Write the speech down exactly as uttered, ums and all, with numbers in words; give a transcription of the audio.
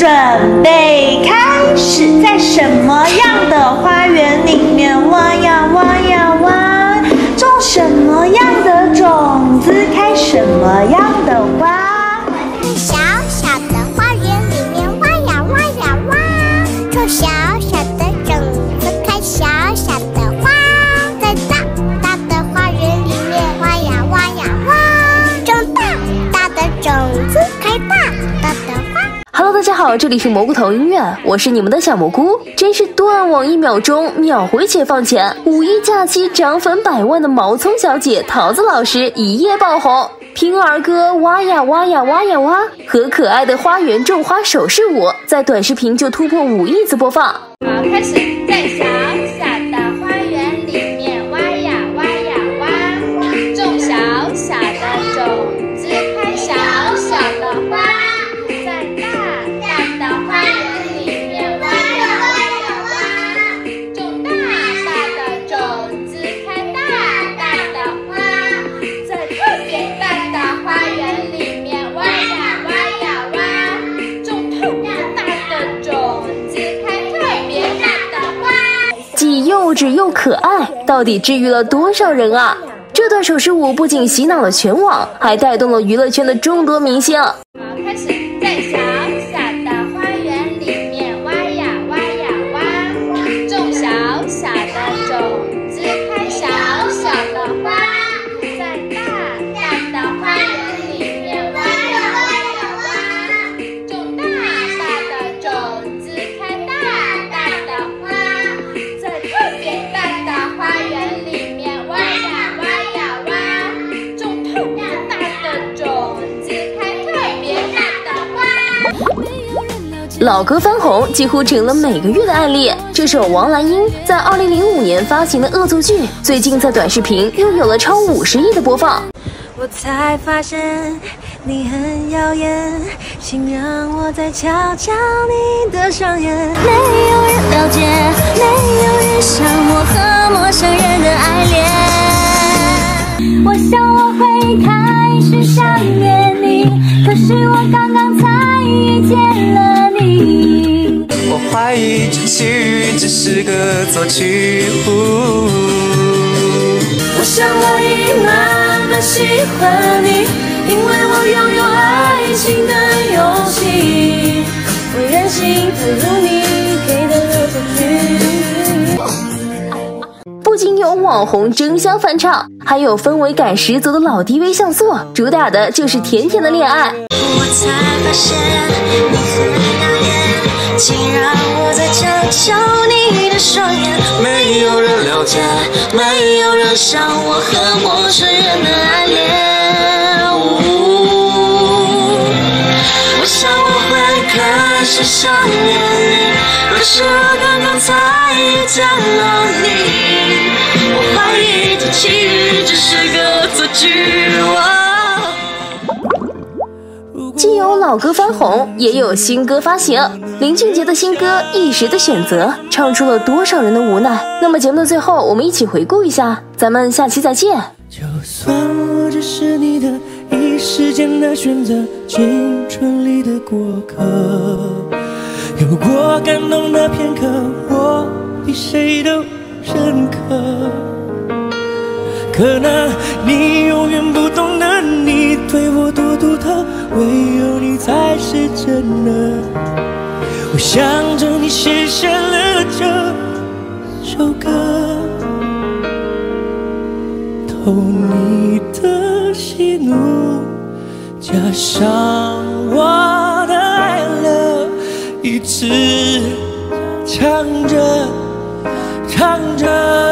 准备开始，在什么样的花园里面挖呀挖呀挖，种什么样的种子，开什么样的花。 小小的花园里面挖呀挖呀挖，种小小的种子，开小小的花。在大大的花园里面挖呀挖呀挖，种大大的种子，开大大的花。 Hello， 大家好，这里是蘑菇头音乐，我是你们的小蘑菇。真是断网一秒钟，秒回且放钱。五一假期涨粉百万的毛葱小姐桃子老师一夜爆红，拼儿歌挖呀挖呀挖呀挖和可爱的花园种花手势舞，在短视频就突破五亿次播放。 好，开始在小小的花园里面挖呀挖呀挖，种小小的种子，开小小的花。在大大的花园里面挖呀挖呀挖，种大大的种子，开大大的花。在特别大的花园里面挖呀挖呀挖，种特别大的种子，开特别大的花。 既幼稚又可爱，到底治愈了多少人啊？这段手势舞不仅洗脑了全网，还带动了娱乐圈的众多明星。 好，开始在小小的花园里面挖呀挖呀挖，种小小的种子，开小小的花。在大大的花园里面挖呀挖呀挖，种大大的种子，开大大的花。在特别大的花园里面挖呀挖呀挖，种特别大的种子，开特别大的花。 老歌翻红几乎成了每个月的案例。这首王蓝英在二零零五年发行的恶作剧，最近在短视频又有了超五十亿的播放。 我才发现你很耀眼，请让我再瞧瞧你的双眼。没有人了解，没有人像我和陌生人的爱恋。我想我会开始想念你，可是我刚刚才遇见了你。 我怀疑这奇遇只是个作曲。 我想我已慢慢喜欢你，因为我拥有爱情的勇气。我任性投入你给的恶作剧。 不仅有网红争相翻唱，还有氛围感十足的老 D V 像素，主打的就是甜甜的恋爱。 我才发现你很耀眼，请让我再瞧瞧你的双眼。 没有人了解， 没有人像我和陌生人的爱恋。 我想我会开始想念你，可是我刚刚才遇见了你。 我怀疑这奇遇只是个作剧。 既有老歌翻红，也有新歌发行。林俊杰的新歌《一时的选择》唱出了多少人的无奈。那么节目的最后，我们一起回顾一下，咱们下期再见。 就算我只是你的一时间的选择，青春里的过客，有过感动的片刻，我比谁都深刻。可能你永远不懂得，你对我多独特，唯有你才是真的。我想着你写下了这首歌，偷你的喜怒，加上我的爱乐，一直唱着唱着。